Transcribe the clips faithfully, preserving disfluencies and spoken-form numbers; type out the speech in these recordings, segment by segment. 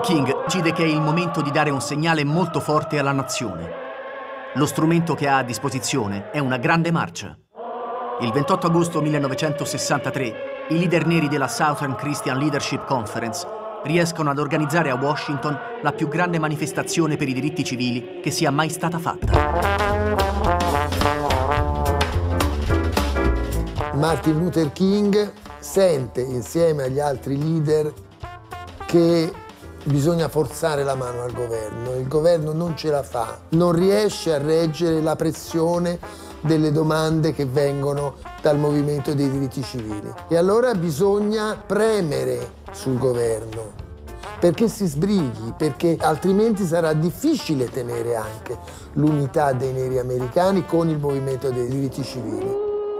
King decide che è il momento di dare un segnale molto forte alla nazione. Lo strumento che ha a disposizione è una grande marcia. Il ventotto agosto millenovecentosessantatré, i leader neri della Southern Christian Leadership Conference riescono ad organizzare a Washington la più grande manifestazione per i diritti civili che sia mai stata fatta. Martin Luther King sente, insieme agli altri leader, che bisogna forzare la mano al governo. Il governo non ce la fa, non riesce a reggere la pressione delle domande che vengono dal movimento dei diritti civili. E allora bisogna premere sul governo perché si sbrighi, perché altrimenti sarà difficile tenere anche l'unità dei neri americani con il movimento dei diritti civili.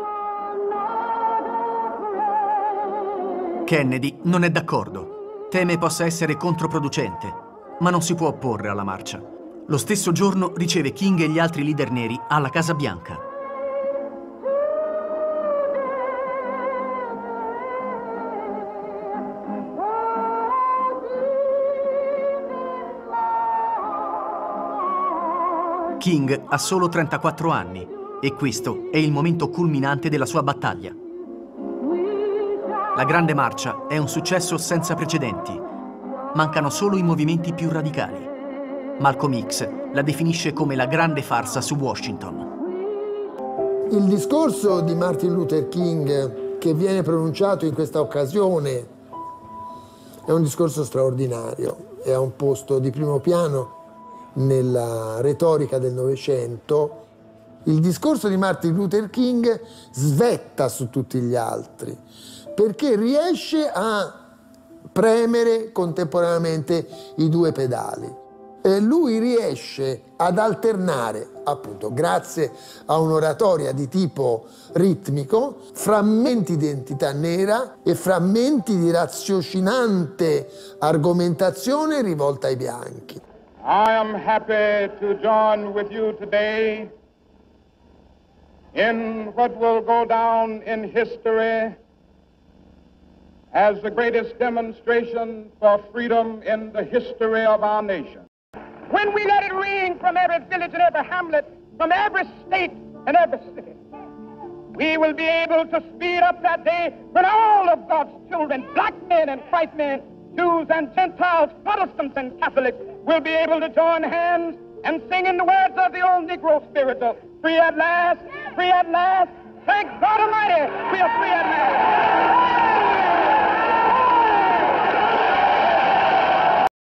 Kennedy non è d'accordo. Teme possa essere controproducente, ma non si può opporre alla marcia. Lo stesso giorno riceve King e gli altri leader neri alla Casa Bianca. King ha solo trentaquattro anni e questo è il momento culminante della sua battaglia. La Grande Marcia è un successo senza precedenti. Mancano solo i movimenti più radicali. Malcolm X la definisce come la grande farsa su Washington. Il discorso di Martin Luther King che viene pronunciato in questa occasione è un discorso straordinario, è a un posto di primo piano nella retorica del Novecento. Il discorso di Martin Luther King svetta su tutti gli altri, perché riesce a premere contemporaneamente i due pedali. E lui riesce ad alternare, appunto, grazie a un'oratoria di tipo ritmico, frammenti di identità nera e frammenti di raziocinante argomentazione rivolta ai bianchi. I am happy to join with you today in what will go down in history as the greatest demonstration for freedom in the history of our nation. When we let it ring from every village and every hamlet, from every state and every city, we will be able to speed up that day when all of God's children, black men and white men, Jews and Gentiles, Protestants and Catholics, will be able to join hands and sing in the words of the old Negro spiritual, free at last, free at last, thank God Almighty, we are free at last.